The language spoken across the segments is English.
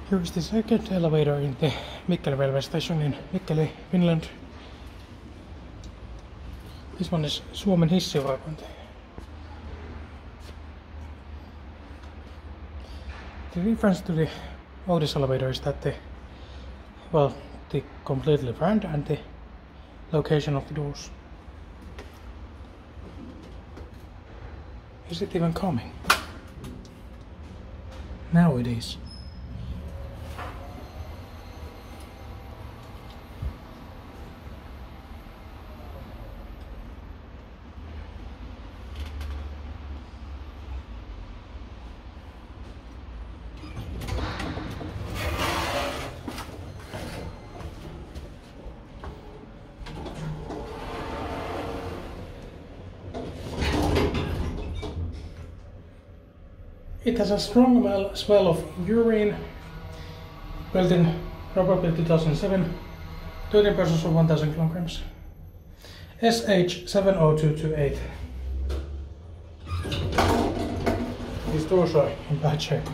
Here is the second elevator in the Mikkeli railway station in Mikkeli, Finland. This one is Suomen Hissiurakointi. The difference to the oldest elevator is that the completely round and the location of the doors. Is it even coming? Now it is. It has a strong smell of urine, built in probably 2007, 13 persons or 1000 kilograms. SH70228. These doors are in bad shape.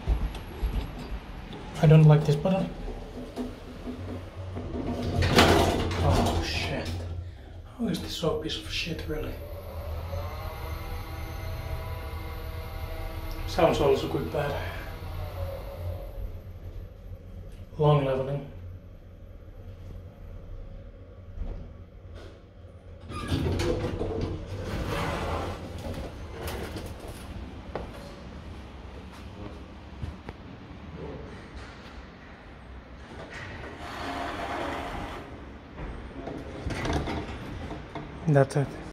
I don't like this button. Oh shit. How is this so piece of shit really? Sounds also quite bad. Long leveling. That's it.